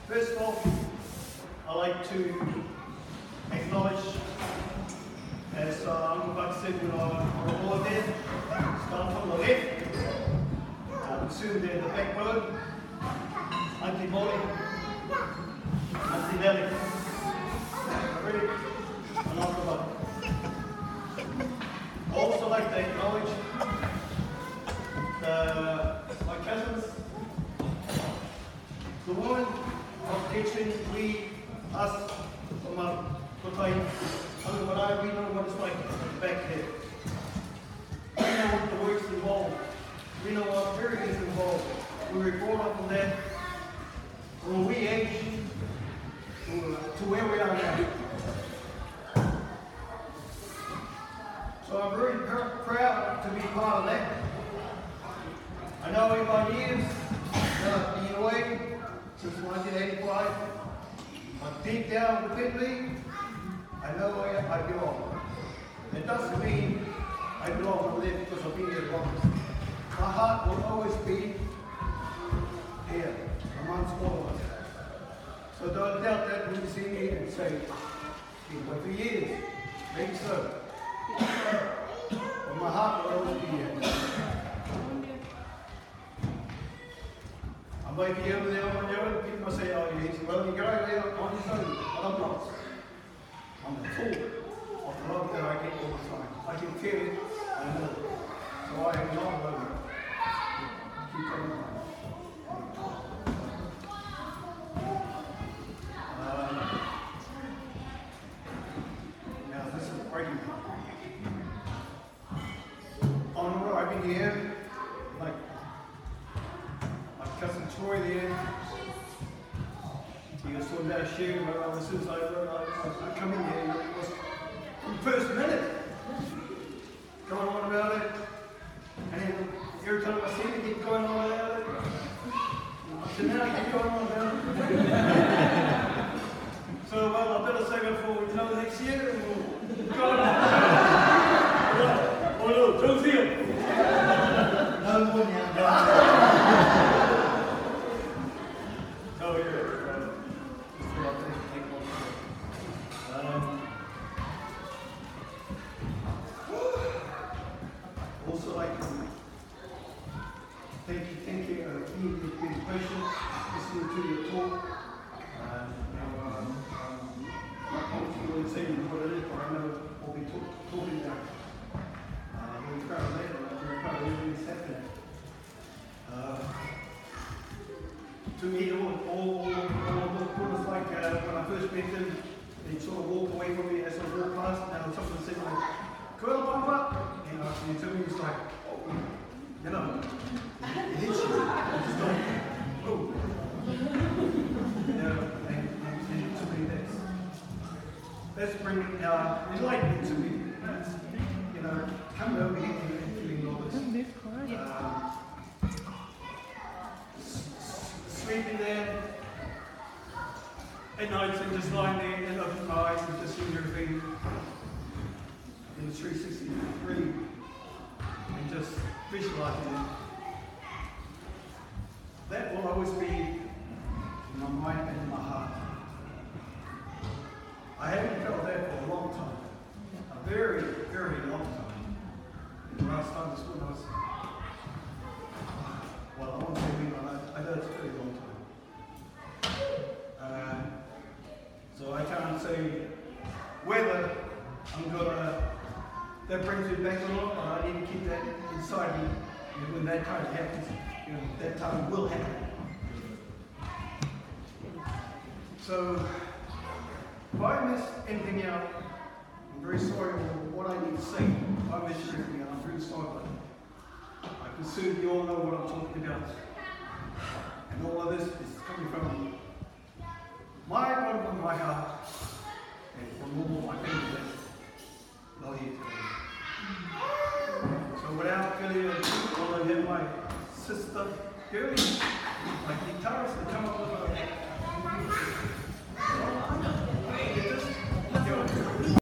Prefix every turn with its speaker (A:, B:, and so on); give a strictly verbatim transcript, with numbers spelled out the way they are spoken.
A: First of all, I like to acknowledge, as uh, Uncle Buck said when I was aboard there, start from the left, uh, soon there the backbone, Auntie Molly, Auntie Nelly, ready, and Uncle Buck. I also like to acknowledge the, my cousins, the woman of teaching we, us, from our Kotai, Uncle Marae, we know what it's like back there. We know what the work's involved. We know what period is involved. We were brought up on that from a wee age to, to where we are now. So I'm very pr proud to be part of that. I know in my years uh, being away since nineteen eighty-five, but deep down within me, I know where I belong. It doesn't mean I belong over there because I've been here the longest. My heart will always be here, amongst all of us. So don't doubt that when you see me and say, but for years, maybe so. But my heart will always be here. I might be over there on my own, people might say, oh, he's well, you go over there on his own, but I'm not. I'm the tool of the love that I get all the time. I can feel it, I know it. So I am not alone. Keep coming on. Um, now this is breaking. On arriving here, like my cousin Troy there, he was talking about sharing, but as soon as I, I, I come in here, it was from the first minute going on about it, and then every time I see it, keep going on about it. So now I keep going on about it. So well, I better save it for you know next year, and we'll go on. Oh no, Joe's here. No more now. Oh yeah. Um, also like to thank you, thank you, uh, being, being patient, listening to your talk. Uh, now, um, um, not comfortable in saying what it is, but I know what we're talk, talking about. Uh, we're proud of that, and we're proud of everything that's happening. Uh, to me, all, all, all, all, all was like uh, when I first met him, he sort of walked away from me as I walked past, and someone said like, Kuala Papa, you know, and to me it's like, oh, you know, it hits you. It's just like, oh. You know, and, and, and to me that's, that's bringing uh, enlightenment to me. That's, you know, coming over here and feeling all this. Um, sleeping there at night and just lying there and opening my eyes and just seeing everything in the three sixty degree and just visualizing it. That will always be in my mind and in my heart. I haven't felt that for a long time. A very, very long time. And the last time was when I was, well, I won't say when, but I, I know it's a very long time. Uh, so I can't say whether I'm gonna, that brings me back or not, but I need to keep that inside me. And when that time happens, you know, that time will happen. So, if I miss anything out, I'm very sorry for what I need to say. If I miss anything out, I'm very sorry about it. I can assume you all know what I'm talking about. And all of this is coming from my bottom of my heart and from all my people that are here today. So without further ado, I have my sister Gurley, my guitarist, to come up with a